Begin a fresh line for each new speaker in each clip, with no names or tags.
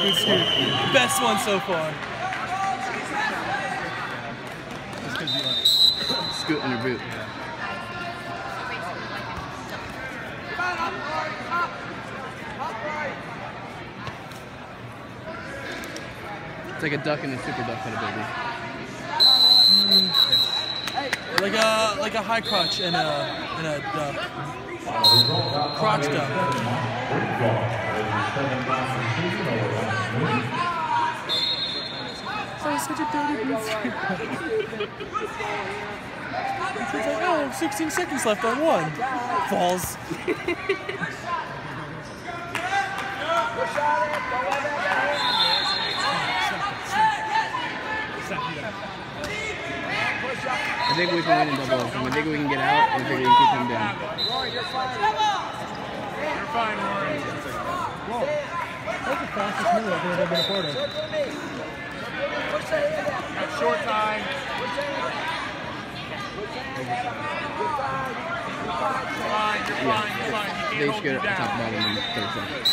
Scoot, scoot. Best one so far. Just because you like
scoot in your boot. It's like a duck and a super duck kind of baby.
Like a high crotch and a duck. Crotch duck. So it's such a dirty piece. It's like, oh, 16 seconds left on one. Falls.
I think we can win in double. I think we can get out, and I think we can keep him down.
You're fine, Rory. Whoa. That's the fastest move I've ever been a part of. That's short time. You're fine.
They each get at the top and bottom in 30 seconds.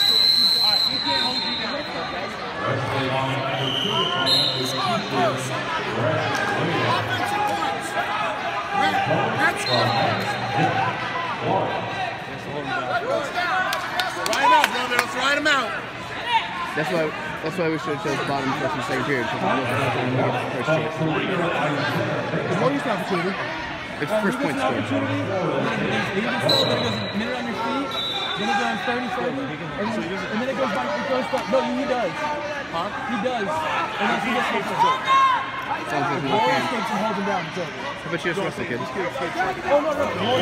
Ride him out.
That's why we should have chose bottom first and second period, because we don't have to get the first chance.
What is the opportunity?
It's first point score.
Then it goes a minute on your feet, then it goes 30 seconds, and then it goes back. No, he does. Huh? He does. And then he gets hit.
Sounds like we
Rory
can.
escapes and holds him down.
How about you just wrestle, kid?
Oh, no.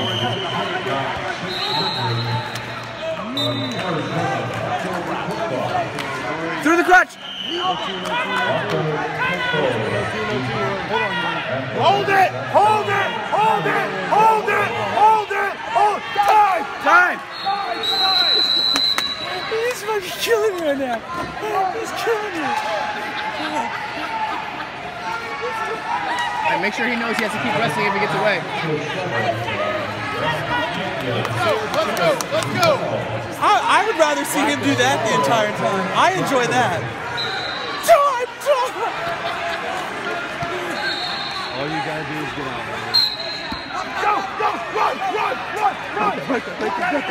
Through the crutch!
Hold it! Time! He's fucking killing me right now. He's killing me.
And make sure he knows he has to keep wrestling if he gets away.
Let's go! I would rather see him do that the entire time. I enjoy that. Time!
All you gotta do is get out, man.
Go! Run!
Break it.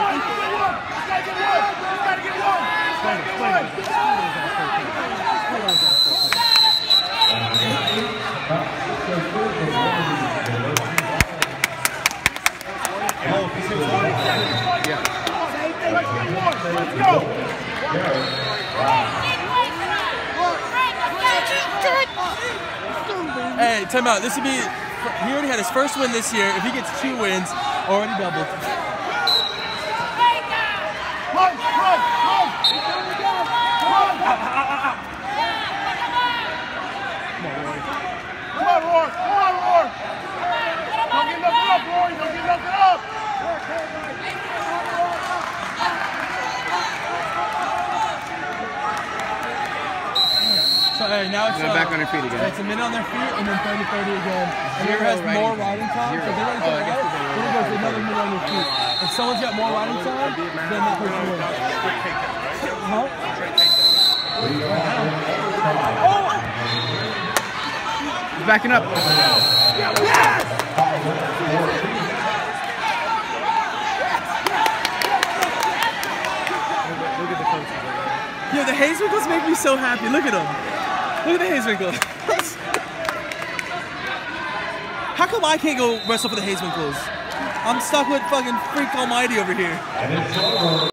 Hey, time out. This would be. He already had his first win this year. If he gets 2 wins, already doubled. Run! Come on, Roar! Don't get nothing up, Rory! Don't get nothing up! So, hey, now it's
back on their feet again.
It's a minute on their feet and then 30-30 again. And whoever has more riding time, so they run to then it goes another minute on their feet. If someone's got more riding time, then that person wins. Huh?
He's backing up.
Yes! Yo, the Hazewinkles make me so happy. Look at them. Look at the Hazewinkles. How come I can't go wrestle for the Hazewinkles? I'm stuck with fucking Freak Almighty over here.